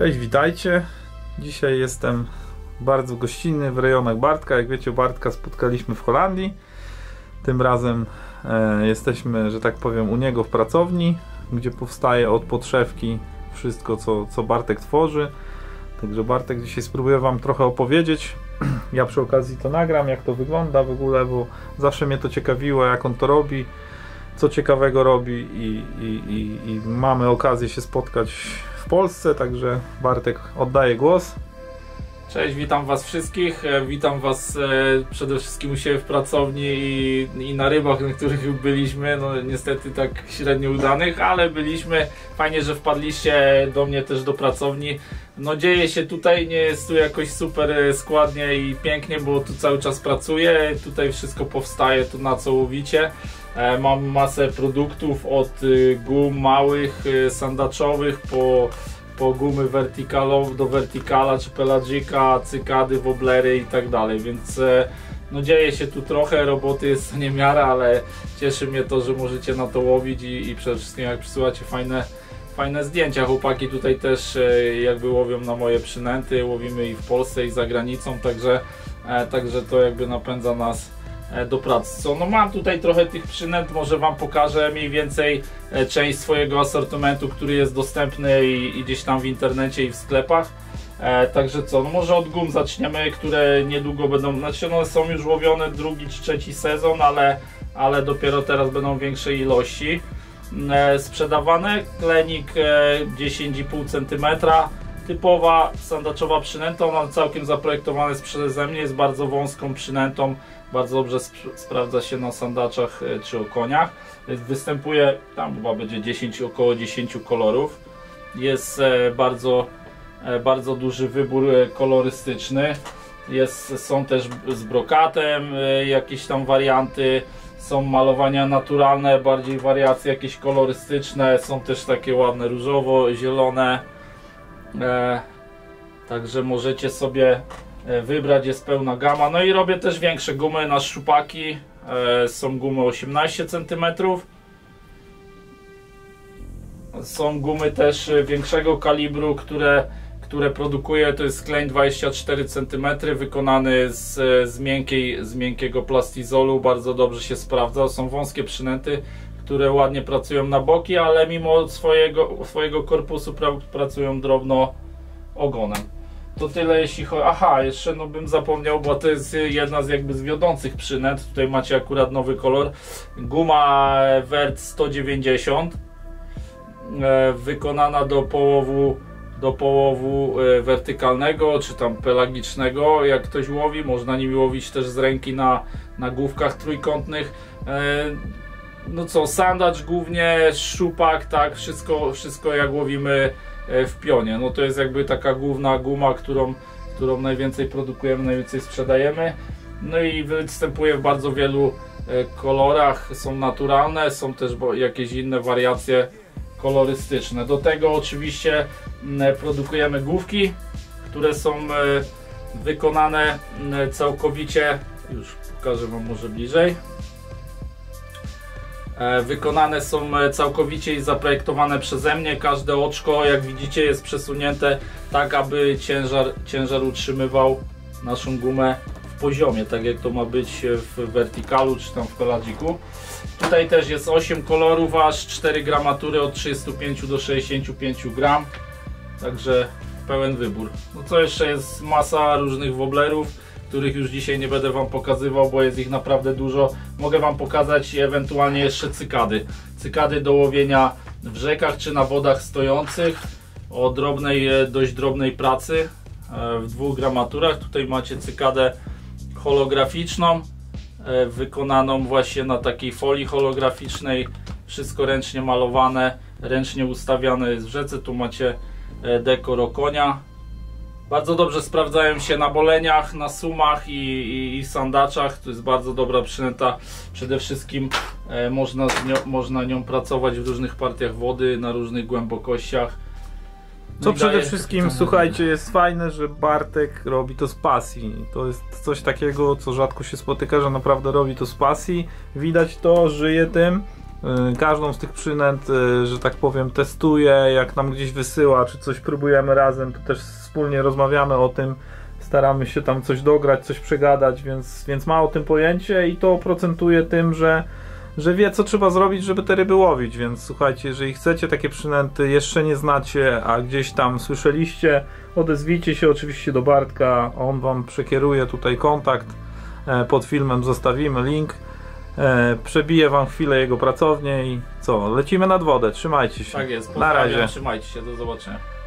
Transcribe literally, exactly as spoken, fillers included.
Cześć, witajcie. Dzisiaj jestem bardzo gościnny w rejonach Bartka. Jak wiecie, Bartka spotkaliśmy w Holandii. Tym razem e, jesteśmy, że tak powiem, u niego w pracowni, gdzie powstaje od podszewki wszystko, co, co Bartek tworzy. Także Bartek dzisiaj spróbuję wam trochę opowiedzieć. Ja przy okazji to nagram, jak to wygląda w ogóle, bo zawsze mnie to ciekawiło, jak on to robi, co ciekawego robi i, i, i, i mamy okazję się spotkać w Polsce, także Bartek, oddaję głos. Cześć, witam was wszystkich, witam was e, przede wszystkim u siebie w pracowni i, i na rybach, na których byliśmy, no niestety tak średnio udanych, ale byliśmy. Fajnie, że wpadliście do mnie też do pracowni. No dzieje się tutaj, nie jest tu jakoś super składnie i pięknie, bo tu cały czas pracuję, tutaj wszystko powstaje, to na co łowicie. E, mam masę produktów od y, gum małych, y, sandaczowych po po gumy verticalowe do verticala czy pelagika, cykady, woblery i tak dalej, więc no dzieje się tu trochę, roboty jest niemiara, ale cieszy mnie to, że możecie na to łowić i, i przede wszystkim jak przysyłacie fajne, fajne zdjęcia. Chłopaki tutaj też jakby łowią na moje przynęty, łowimy i w Polsce i za granicą, także, także to jakby napędza nas do pracy. Co, no mam tutaj trochę tych przynęt, może wam pokażę mniej więcej część swojego asortymentu, który jest dostępny i, i gdzieś tam w internecie i w sklepach. E, także co, no może od gum zaczniemy, które niedługo będą, znaczy one są już łowione drugi czy trzeci sezon, ale, ale dopiero teraz będą większej ilości e, sprzedawane. Klenik e, dziesięć i pół centymetra. Typowa sandaczowa przynęta, ona całkiem zaprojektowana jest przeze mnie, jest bardzo wąską przynętą, bardzo dobrze sp sprawdza się na sandaczach czy o koniach. Występuje, tam chyba będzie dziesięć, około dziesięć kolorów. Jest e, bardzo, e, bardzo duży wybór e, kolorystyczny. Jest, są też z brokatem e, jakieś tam warianty, są malowania naturalne, bardziej wariacje jakieś kolorystyczne, są też takie ładne różowo-zielone. E, także możecie sobie wybrać, jest pełna gama. No i robię też większe gumy na szczupaki, e, są gumy osiemnaście centymetrów, są gumy też większego kalibru, które, które produkuję, to jest kleń dwadzieścia cztery centymetry, wykonany z, z, miękkiej, z miękkiego plastizolu, bardzo dobrze się sprawdza. Są wąskie przynęty, które ładnie pracują na boki, ale mimo swojego, swojego korpusu pra, pracują drobno ogonem. To tyle jeśli chodzi... Aha, jeszcze no bym zapomniał, bo to jest jedna z jakby z wiodących przynęt. Tutaj macie akurat nowy kolor. Guma Wert sto dziewięćdziesiąt, e, wykonana do połowu do połowu e, wertykalnego, czy tam pelagicznego. Jak ktoś łowi, można nimi łowić też z ręki na, na główkach trójkątnych. E, no co, sandacz głównie, szczupak, tak, wszystko, wszystko jak łowimy w pionie. No to jest jakby taka główna guma, którą, którą najwięcej produkujemy, najwięcej sprzedajemy. No i występuje w bardzo wielu kolorach, są naturalne, są też jakieś inne wariacje kolorystyczne. Do tego oczywiście produkujemy główki, które są wykonane całkowicie, już pokażę wam może bliżej. Wykonane są całkowicie i zaprojektowane przeze mnie. Każde oczko, jak widzicie, jest przesunięte tak, aby ciężar, ciężar utrzymywał naszą gumę w poziomie, tak jak to ma być w verticalu czy tam w pelagiku. Tutaj też jest osiem kolorów, aż cztery gramatury od trzydziestu pięciu do sześćdziesięciu pięciu gram, także pełen wybór. No co jeszcze, jest masa różnych woblerów, których już dzisiaj nie będę wam pokazywał, bo jest ich naprawdę dużo. Mogę wam pokazać ewentualnie jeszcze cykady. Cykady do łowienia w rzekach czy na wodach stojących o drobnej, dość drobnej pracy w dwóch gramaturach. Tutaj macie cykadę holograficzną, wykonaną właśnie na takiej folii holograficznej. Wszystko ręcznie malowane, ręcznie ustawiane jest w rzece. Tu macie dekor o konia. Bardzo dobrze sprawdzają się na boleniach, na sumach i, i, i sandaczach. To jest bardzo dobra przynęta. Przede wszystkim e, można, z nią, można nią pracować w różnych partiach wody, na różnych głębokościach. No Co przede daje... wszystkim, słuchajcie, jest fajne, że Bartek robi to z pasji. To jest coś takiego, co rzadko się spotyka, że naprawdę robi to z pasji. Widać to, żyje tym. y, każdą z tych przynęt, y, że tak powiem, testuje, jak nam gdzieś wysyła, czy coś próbujemy razem, to też wspólnie rozmawiamy o tym, staramy się tam coś dograć, coś przegadać, więc, więc ma o tym pojęcie i to procentuje tym, że że wie, co trzeba zrobić, żeby te ryby łowić, więc słuchajcie, jeżeli chcecie takie przynęty, jeszcze nie znacie, a gdzieś tam słyszeliście, odezwijcie się oczywiście do Bartka, on wam przekieruje tutaj kontakt, pod filmem zostawimy link, przebije wam chwilę jego pracownię i co, lecimy nad wodę, trzymajcie się. Tak jest, na razie. Trzymajcie się, do zobaczenia.